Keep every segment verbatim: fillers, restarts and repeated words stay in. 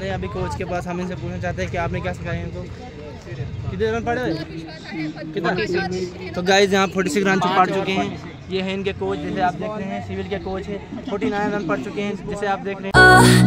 रहे हैं अभी कोच के पास। हम इनसे पूछना चाहते हैं कि आपने क्या सिखाया इनको। कितने रन पड़े हुए कितना? तो गाइस यहाँ फोर्टी सिक्स रन पड़ चुके हैं। ये है इनके कोच, जैसे आप देख रहे हैं सिविल के कोच है। फोर्टी नाइन रन पड़ चुके हैं जैसे आप देख रहे हैं।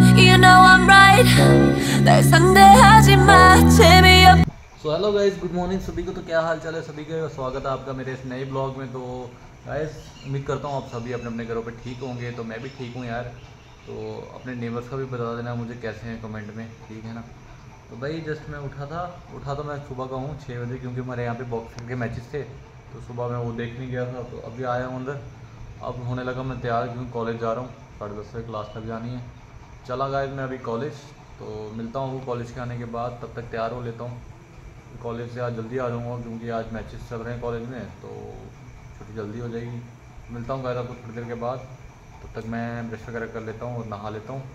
So hello guys, good morning सभी को। तो क्या हाल चाल है सभी का, स्वागत है आपका मेरे इस नए ब्लॉग में। तो गाइस उम्मीद करता हूँ आप सभी अपने अपने घरों पे ठीक होंगे। तो मैं भी ठीक हूँ यार। तो अपने नेबर्स का भी बता देना मुझे कैसे हैं कमेंट में, ठीक है ना। तो भाई जस्ट मैं उठा था उठा तो मैं सुबह का हूँ छः बजे, क्योंकि हमारे यहाँ पे बॉक्सिंग के मैचेस थे। तो सुबह मैं वो देखने गया था, तो अभी आया हूँ अंदर। अब होने लगा मैं तैयार, क्योंकि कॉलेज जा रहा हूँ। साढ़े दस से क्लास तक जानी है। चला गाइस मैं अभी कॉलेज। तो मिलता हूँ कॉलेज के आने के बाद, तब तक तैयार हो लेता हूँ। कॉलेज से आज जल्दी आ जाऊँगा, क्योंकि आज मैचेस चल रहे हैं कॉलेज में, तो छुट्टी जल्दी हो जाएगी। मिलता हूँ गाइस आपको थोड़ी देर के बाद। तब तक मैं ब्रश वगैरह कर लेता हूँ और नहा लेता हूँ।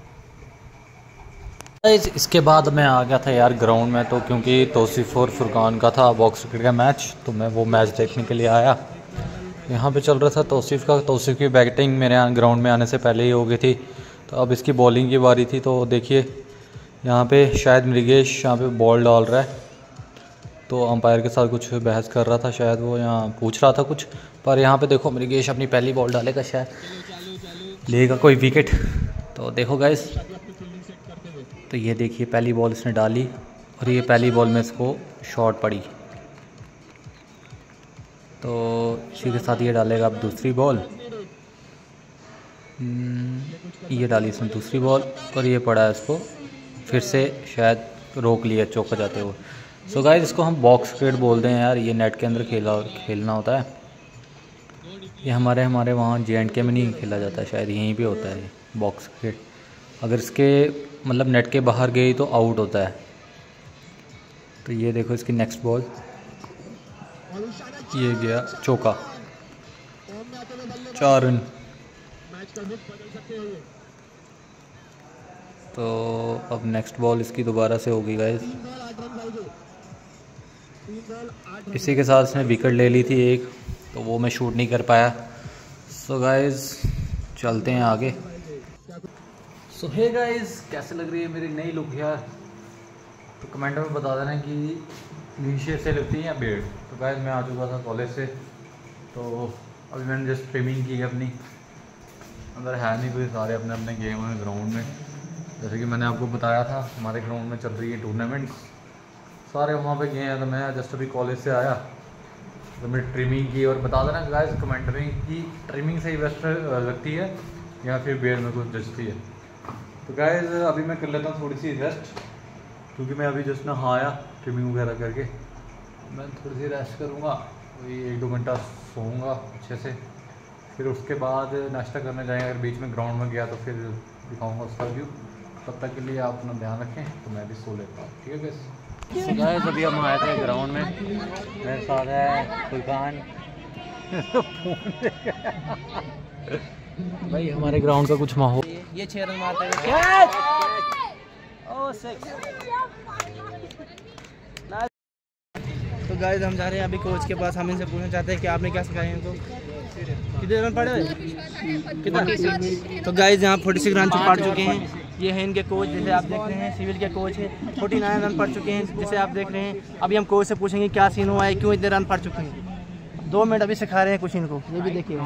इसके बाद मैं आ गया था यार ग्राउंड में, तो क्योंकि तौसीफ और फुरकान का था बॉक्स क्रिकेट का मैच, तो मैं वो मैच देखने के लिए आया। यहाँ पे चल रहा था तौसीफ का। तौसीफ की बैटिंग मेरे यहाँ ग्राउंड में आने से पहले ही हो गई थी, तो अब इसकी बॉलिंग की बारी थी। तो देखिए यहाँ पे शायद मृगेश यहाँ पे बॉल डाल रहा है, तो अंपायर के साथ कुछ बहस कर रहा था शायद, वो यहाँ पूछ रहा था कुछ। पर यहाँ पे देखो मृगेश अपनी पहली बॉल डालेगा, शायद लेगा कोई विकेट। तो देखो गाइस, तो ये देखिए पहली बॉल इसने डाली, और ये पहली बॉल में इसको शॉट पड़ी। तो इसी के साथ ये डालेगा अब दूसरी बॉल। ये डाली इसने दूसरी बॉल, और ये पड़ा है इसको फिर से, शायद रोक लिया चौका जाते हुए। सो गाइस इसको हम बॉक्स क्रिकेट बोलते हैं यार। ये नेट के अंदर खेला खेलना होता है। ये हमारे हमारे वहाँ जे एंड के में नहीं खेला जाता है, शायद यहीं पे होता है ये बॉक्स क्रिकेट। अगर इसके मतलब नेट के बाहर गई तो आउट होता है। तो ये देखो इसकी नेक्स्ट बॉल, ये गया चौका, चार रन। तो अब नेक्स्ट बॉल इसकी दोबारा से होगी गाइस। इसी के साथ इसने विकेट ले ली थी एक, तो वो मैं शूट नहीं कर पाया। सो गाइस चलते हैं आगे। सो हे गाइस, कैसे लग रही है मेरी नई लुक यार। तो कमेंट में बता देना कि क्लीन शेव से लगती है या बेड। तो गाइस मैं आ चुका था कॉलेज से, तो अभी मैंने जस्ट स्विमिंग की अपनी। अंदर है नहीं कोई, सारे अपने अपने गेम हैं ग्राउंड में। जैसे कि मैंने आपको बताया था हमारे ग्राउंड में चल रही है टूर्नामेंट्स, सारे वहाँ पे गए हैं। तो मैं जस्ट अभी कॉलेज से आया, तो मैंने ट्रिमिंग की। और बता देना गाइस कमेंट में कि ट्रिमिंग से ही बेस्ट लगती है या फिर बेड में कुछ जचती है। तो गाइस अभी मैं कर लेता हूँ थोड़ी सी रेस्ट, क्योंकि मैं अभी जस्ट नहाया ट्रिमिंग वगैरह करके। मैं थोड़ी सी रेस्ट करूँगा, वही एक दो घंटा सोऊंगा अच्छे से। फिर उसके बाद नाश्ता करने जाएंगे। अगर बीच में ग्राउंड में गया तो फिर दिखाऊँगा उसका व्यू। तब तक के लिए आप अपना ध्यान रखें, तो मैं भी सो लेता हूँ, ठीक है गाइस। So गाइस अभी हम आए थे ग्राउंड में, मेरे साथ है फुरकान। भाई हमारे ग्राउंड का कुछ माहौल। ये छह रन मारते हैं। ओह सिक्स। तो गाइस हम जा रहे हैं अभी कोच के पास। हम इनसे पूछना चाहते हैं कि आपने क्या सिखाया इनको। कितने रन पड़े हुए कितना? तो गाइस यहाँ फोर्टी सिक्स रन पड़ चुके हैं। ये है इनके कोच, जैसे आप देख रहे हैं सिविल के कोच है। फोर्टी नाइन रन पड़ चुके हैं जैसे आप देख रहे हैं। अभी हम कोच से पूछेंगे क्या सीन हुआ है, क्यों इतने रन पड़ चुके हैं। दो मिनट अभी सिखा रहे हैं कुछ इनको, ये भी देखिए।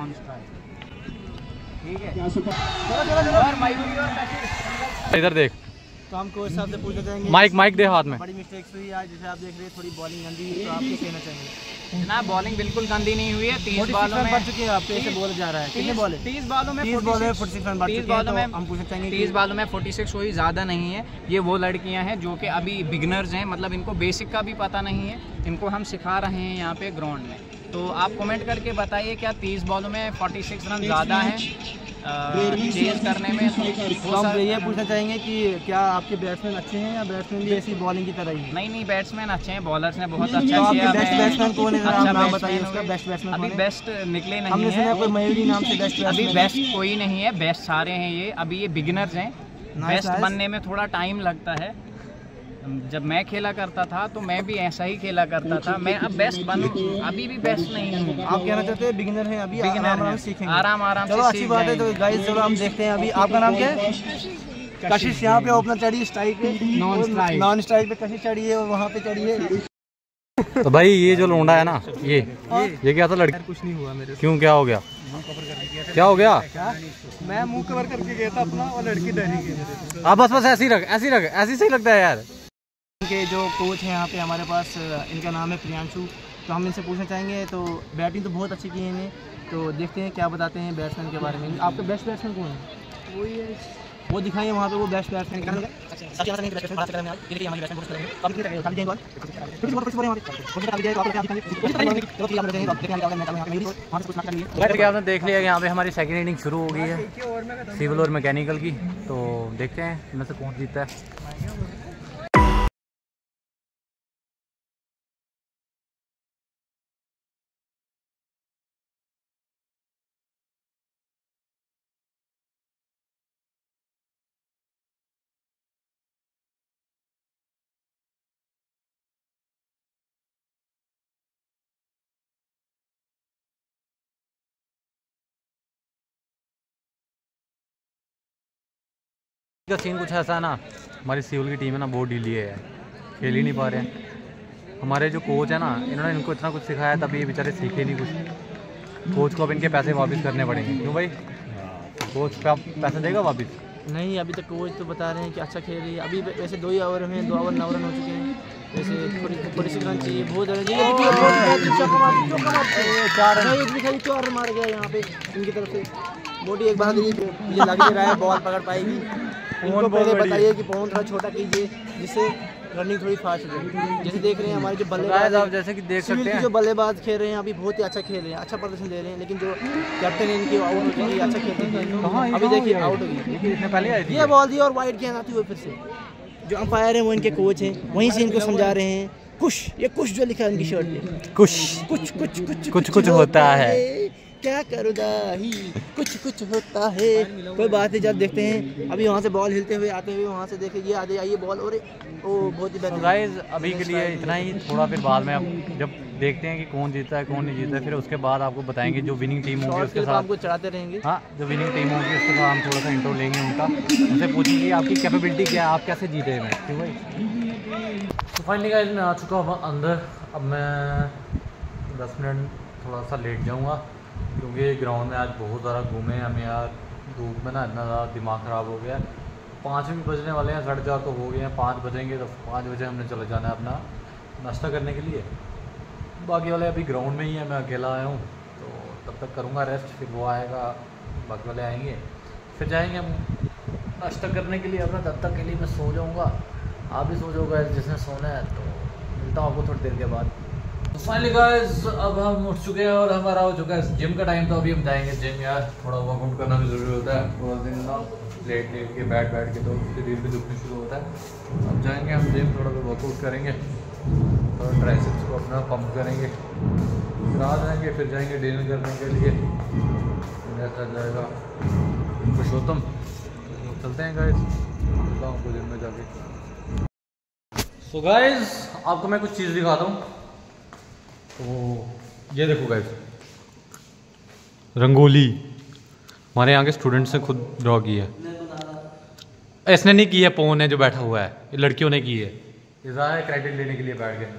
इधर देख। तो हम कोच साहब से पूछना चाहेंगे, माइक माइक दे हाथ में। बड़ी मिस्टेक्स हुई आज, जैसे आप देख रहे हैं थोड़ी बॉलिंग गंदी हुई, तो आप क्या कहना चाहेंगे? ना बॉलिंग बिल्कुल गंदी नहीं हुई है। तीस बॉलों में पड़ चुकी है, आपको ऐसे बॉल जा रहा है। कितने बॉल है? तीस बॉलों में तीस बॉल में फोर्टी सिक्स रन पड़ चुके हैं। तो हम पूछना चाहेंगे तीस बॉलों में फोर्टी सिक्स हुई, ज़्यादा नहीं है। ये वो लड़कियां हैं जो कि अभी बिगनर्स हैं, मतलब इनको बेसिक का भी पता नहीं है। इनको हम सिखा रहे हैं यहाँ पे ग्राउंड में। तो आप कमेंट करके बताइए क्या तीस बॉलों में फोर्टी सिक्स रन ज़्यादा है चेज करने में? तो हम ये पूछना चाहेंगे कि क्या आपके बैट्समैन अच्छे हैं या बैट्समैन भी ऐसी बॉलिंग की तरह ही? नहीं नहीं, बैट्समैन अच्छे हैं, बॉलर्स ने बहुत अच्छा किया। बेस्ट बैट्समैन कौन है, अच्छा नाम बताइए उसका। बेस्ट बैट्समैन अभी बेस्ट निकले नहीं हमने सुना कोई मयूरी नाम से बेस्ट। अभी बेस्ट कोई नहीं है, बेस्ट सारे हैं ये। अभी ये बिगिनर्स हैं, बेस्ट बनने में थोड़ा टाइम लगता है। जब मैं खेला करता था तो मैं भी ऐसा ही खेला करता था। मैं अब बेस्ट बनूं, अभी भी बेस्ट नहीं हूँ। आप कहना चाहते हैं बिगिनर हैं अभी, बिगिनर आराम आराम सीखेंगे। आराम आराम चलो अच्छी बात है। तो गाइस चलो हम देखते हैं अभी। आपका नाम क्या है? कशिश यहाँ पे ओपनर चढ़ी है स्ट्राइक पे, नॉन स्ट्राइक नॉन स्ट्राइक पे कशिश चढ़ी है और वहाँ पे चढ़ी है। तो भाई ये जो लोंडा है ना, ये ये क्या था लड़की? कुछ नहीं हुआ मेरे। क्यों, क्या हो गया? क्या हो गया? क्या? मैं मुंह कवर करके गया था अपना और लड़की डरी गई। आप बस बस ऐसे ही रख, ऐसे ही रख, ऐसे सही लगता है यार। इनके जो कोच हैं यहाँ पे हमारे पास, इनका नाम है प्रियांशु। तो हम इनसे पूछना चाहेंगे, तो बैटिंग तो बहुत अच्छी की है इन्हें, तो देखते हैं क्या बताते हैं बैट्समैन के बारे में। आपका बेस्ट बैट्समैन कौन है? वही है, वो दिखाइए वहाँ पे वो बेस्ट बैट्समैन का। आपने देख लिया यहाँ पे हमारी सेकंड इनिंग शुरू हो गई है सिविल और मैकेनिकल की। तो देखते हैं इनमें से कौन जीतता है। का सीन कुछ ऐसा है ना, हमारी सिविल की टीम है ना बहुत ढीली है यार, खेल ही नहीं पा रहे हैं। हमारे जो कोच है ना, इन्होंने इनको इतना कुछ सिखाया तभी ये बेचारे सीखे नहीं कुछ। कोच को अब इनके पैसे वापस करने पड़ेंगे। क्यों भाई, कोच पे आप पैसे देगा वापस? नहीं, अभी तक कोच तो बता रहे हैं कि अच्छा खेल रही है। अभी वैसे दो ही ओवर में दो ओवर नौ रन हो चुके हैं। वैसे थोड़ी थोड़ी सी रन चाहिए, बहुत ज़्यादा चार रन चार रन मार गया यहाँ पे इनकी तरफ से। मोटी एक बात ये लग नहीं रहा है बॉल पकड़ पाएगी। उनको पहले बताइए कि पवन थोड़ा छोटा कीजिए जिससे रनिंग थोड़ी फास्ट हो जाए। जैसे देख रहे हैं हमारे जो बल्लेबाज, आप जैसे कि देख सकते हैं जो बल्लेबाज खेल रहे हैं अभी बहुत ही अच्छा खेल रहे हैं, अच्छा प्रदर्शन दे रहे हैं। लेकिन जो कैप्टन है इनकी आउट हो गई, अच्छा खेलते थे, अभी देखिए आउट हो गई। पहले ये बॉल दी और वाइड गेंद आती हुई फिर से। जो अंपायर हैं वो इनके कोच हैं, वहीं से इनको समझा रहे हैं। कुछ ये कुछ जो लिखा है इनकी शर्ट पे, कुछ कुछ कुछ कुछ कुछ कुछ होता है, क्या करूँगा ही कुछ कुछ होता है। कोई बात नहीं, जब देखते हैं। अभी वहाँ से बॉल हिलते हुए आते हुए वहाँ से देखे ये आते आइए बॉल, और ओ बहुत ही बेहतर। गाइस अभी के लिए इतना ही, थोड़ा फिर बाद में अब जब देखते हैं कि कौन जीता है कौन नहीं जीता है, फिर उसके बाद आपको बताएंगे जो विनिंग टीम होगी उसके साथ आपको चढ़ाते रहेंगे। हाँ, जो विनिंग टीम होगी उसके साथ हम थोड़ा सा इंट्रो लेंगे उनका, उनसे पूछेंगे आपकी कैपेबिलिटी क्या है, आप कैसे जीते हैं। ठीक भाई, तो फाइनली गाइस मैं आ चुका हूँ अंदर। अब मैं दस मिनट थोड़ा सा लेट जाऊँगा क्योंकि ग्राउंड में आज बहुत ज़्यादा घूमे हमें यार। धूप में ना इतना ज़्यादा दिमाग ख़राब हो गया। पाँच भी बजने वाले हैं, साढ़े चार तो हो गए हैं, पाँच बजेंगे तो पाँच बजे हमने चले जाना है अपना नाश्ता करने के लिए। बाकी वाले अभी ग्राउंड में ही है, मैं अकेला आया हूँ तो तब तक करूँगा रेस्ट, फिर वो आएगा, बाकी वाले आएंगे, फिर जाएंगे हम नाश्ता करने के लिए अपना। तब तक के लिए मैं सो जाऊँगा, आप भी सो जाओगे जिसने सोना है। तो मिलता हूँ आपको थोड़ी देर के बाद। तो फाइनली गाइस अब हम उठ चुके हैं और हमारा हो चुका है जिम का टाइम। तो अभी हम जाएंगे जिम यार, थोड़ा वर्कआउट करना भी ज़रूरी होता है। थोड़ा दिन ना लेट लेट के बैठ बैठ के तो शरीर भी दुखने शुरू होता है। अब जाएंगे हम जिम, थोड़ा सा वर्कआउट करेंगे, थोड़ा ट्राइसेप्स को अपना पंप करेंगे, फिर आ जाएंगे, फिर जाएंगे डिनर करने के लिए। ऐसा जाएगा पुरुषोत्तम। चलते हैं गाइस, मिलता हूँ आपको जिम में जाके। सो गाइस आपको मैं कुछ चीज़ दिखाता हूँ। तो ये देखो गाइस, रंगोली हमारे यहाँ के स्टूडेंट्स ने खुद ड्रॉ की है। इसने नहीं की है, पवन है जो बैठा हुआ है, ये लड़कियों ने की है। ये ज़्यादा क्रेडिट लेने के लिए बैठ गए।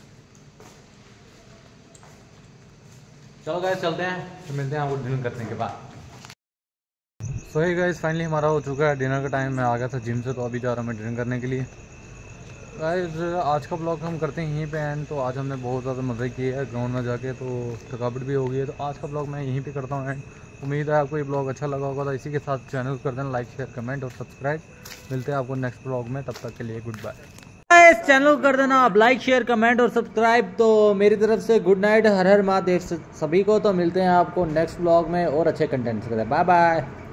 चलो गाइस चलते हैं, तो मिलते हैं आपको डिनर करने के बाद। सो हे गाइस फाइनली हमारा हो चुका है डिनर का टाइम। मैं आ गया था जिम से, तो अभी जा रहा हूँ मैं डिनर करने के लिए। गाइस आज का ब्लॉग हम करते हैं यहीं पे एंड। तो आज हमने बहुत ज़्यादा मज़े किए हैं ग्राउंड में जाके, तो थकावट भी हो गई है। तो आज का ब्लॉग मैं यहीं पे करता हूँ एंड। उम्मीद है आपको ये ब्लॉग अच्छा लगा होगा। तो इसी के साथ चैनल कर देना लाइक शेयर कमेंट और सब्सक्राइब। मिलते हैं आपको नेक्स्ट ब्लॉग में, तब तक के लिए गुड बाय। इस चैनल कर देना आप लाइक शेयर कमेंट और सब्सक्राइब। तो मेरी तरफ से गुड नाइट, हर हर महादेव सभी को। तो मिलते हैं आपको नेक्स्ट ब्लॉग में और अच्छे कंटेंट के साथ। Bye bye.